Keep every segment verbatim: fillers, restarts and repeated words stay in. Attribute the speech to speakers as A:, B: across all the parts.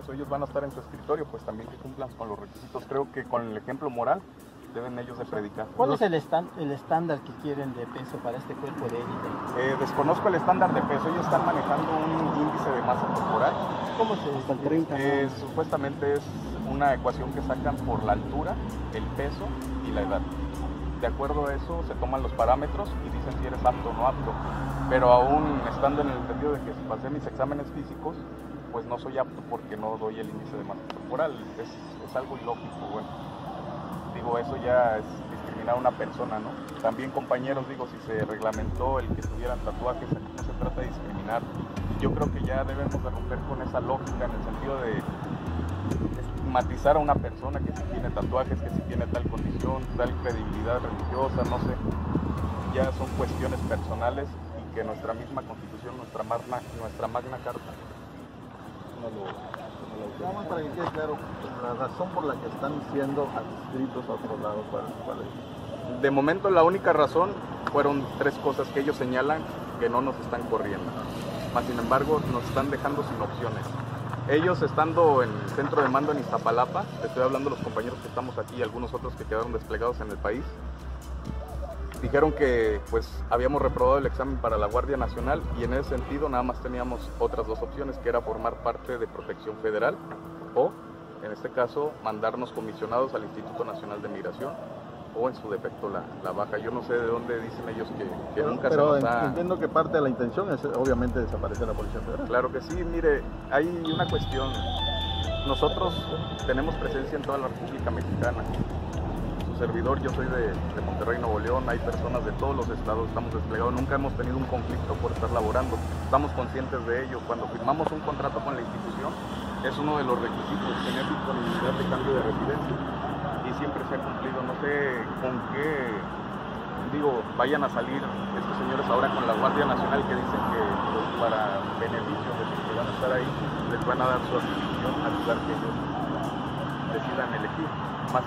A: peso, ellos van a estar en su escritorio, pues también que cumplan con los requisitos. Creo que con el ejemplo moral deben ellos de predicar.
B: ¿Cuál es el, estan el estándar que quieren de peso para este cuerpo de élite?
A: Eh, desconozco el estándar de peso, ellos están manejando un índice de masa corporal.
B: ¿Cómo se
C: hasta el treinta?
A: Eh, supuestamente es una ecuación que sacan por la altura, el peso y la edad. De acuerdo a eso se toman los parámetros y dicen si eres apto o no apto. Pero aún estando en el entendido de que si pasé mis exámenes físicos, pues no soy apto porque no doy el índice de masa corporal. Es, es algo ilógico, bueno. Digo, eso ya es discriminar a una persona, ¿no? También, compañeros, digo, si se reglamentó el que tuvieran tatuajes, aquí no se trata de discriminar. Yo creo que ya debemos de romper con esa lógica en el sentido de estigmatizar a una persona que si tiene tatuajes, que si tiene tal condición, tal credibilidad religiosa, no sé. Ya son cuestiones personales y que nuestra misma Constitución, nuestra magna, nuestra magna carta, no lo...
C: Nada más para que quede claro, la razón por la que están siendo adscritos a otro lado, ¿cuál, cuál es?
A: De momento la única razón fueron tres cosas que ellos señalan que no nos están corriendo. Mas, sin embargo, nos están dejando sin opciones. Ellos estando en el centro de mando en Iztapalapa, estoy hablando de los compañeros que estamos aquí y algunos otros que quedaron desplegados en el país, dijeron que pues habíamos reprobado el examen para la Guardia Nacional y en ese sentido nada más teníamos otras dos opciones, que era formar parte de Protección Federal o, en este caso, mandarnos comisionados al Instituto Nacional de Migración o en su defecto la, la baja. Yo no sé de dónde dicen ellos que, que
C: pero,
A: nunca
C: pero
A: se nos da...
C: entiendo que parte de la intención es obviamente desaparecer la Policía Federal.
A: Claro que sí, mire, hay una cuestión. Nosotros tenemos presencia en toda la República Mexicana. Servidor, yo soy de, de Monterrey, Nuevo León, hay personas de todos los estados, estamos desplegados, nunca hemos tenido un conflicto por estar laborando, estamos conscientes de ello. Cuando firmamos un contrato con la institución, es uno de los requisitos tener disponibilidad de cambio de residencia y siempre se ha cumplido. No sé con qué, digo, vayan a salir estos señores ahora con la Guardia Nacional que dicen que pues, para beneficio de los que van a estar ahí, les van a dar su adscripción al lugar que ellos decidan elegir. Más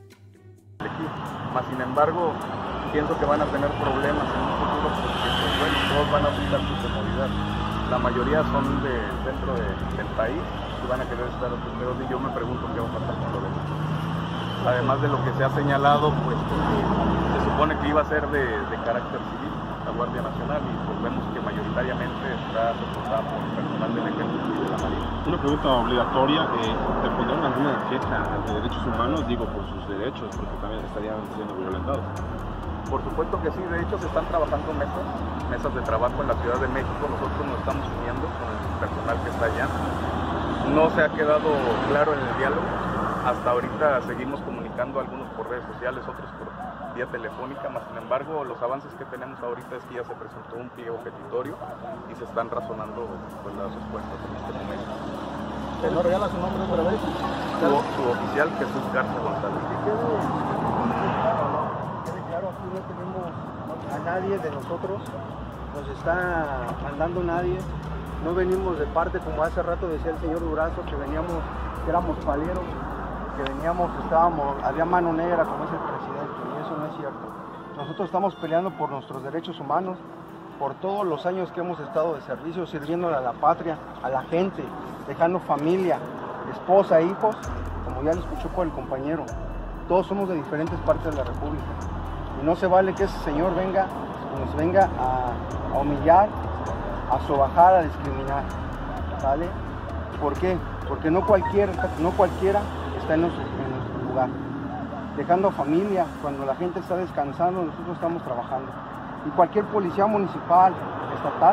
A: Más sin embargo, pienso que van a tener problemas en un futuro porque pues, bueno, todos van a buscar su comodidad. La mayoría son del centro de, del país y van a querer estar otros, y yo me pregunto qué va a pasar con lo demás. Además de lo que se ha señalado, pues porque se supone que iba a ser de, de carácter civil la Guardia Nacional y pues vemos que mayoritariamente está soportada por personal del Ejército y de la Marina.
D: Una pregunta obligatoria, eh, ¿te pondrán alguna queja ante derechos humanos? Digo, por sus derechos, porque también estarían siendo violentados.
A: Por supuesto que sí, de hecho se están trabajando mesas, mesas de trabajo en la Ciudad de México, nosotros nos estamos uniendo con el personal que está allá. No se ha quedado claro en el diálogo, hasta ahorita seguimos comunicando algunos por redes sociales, otros por vía telefónica, más sin embargo los avances que tenemos ahorita es que ya se presentó un pliego petitorio y se están razonando pues, las respuestas en este momento.
C: ¿Nos regala su nombre otra vez?
A: Su, su oficial, Jesús Garza González.
B: Que quede claro, ¿no? Que quede claro, aquí no tenemos a nadie de nosotros, nos está mandando nadie, no venimos de parte, como hace rato decía el señor Durazo, que veníamos, que éramos paleros, que veníamos, estábamos, había mano negra, como es el presidente, y eso no es cierto. Nosotros estamos peleando por nuestros derechos humanos, por todos los años que hemos estado de servicio, sirviéndole a la patria, a la gente, dejando familia, esposa, hijos, como ya lo escuchó por el compañero. Todos somos de diferentes partes de la República. Y no se vale que ese señor venga, nos venga a, a humillar, a sobajar, a discriminar. ¿Vale? ¿Por qué? Porque no cualquiera, no cualquiera está en nuestro, en nuestro lugar. Dejando familia, cuando la gente está descansando, nosotros estamos trabajando. Y cualquier policía municipal, estatal,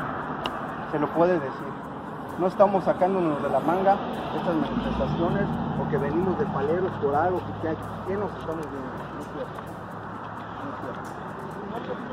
B: se lo puede decir. No estamos sacándonos de la manga estas manifestaciones porque venimos de paleros por algo que, que nos estamos viendo. No es cierto. No es cierto.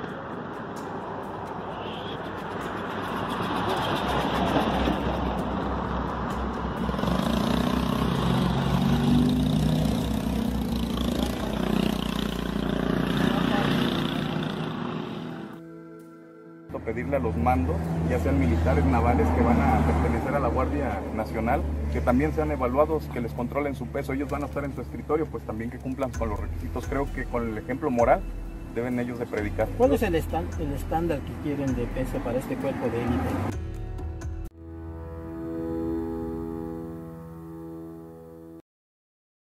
A: Pedirle a los mandos, ya sean militares, navales, que van a pertenecer a la Guardia Nacional, que también sean evaluados, que les controlen su peso. Ellos van a estar en su escritorio, pues también que cumplan con los requisitos. Creo que con el ejemplo moral deben ellos de predicar.
B: ¿Cuál es el, estándar, el estándar que quieren de peso para este cuerpo de élite?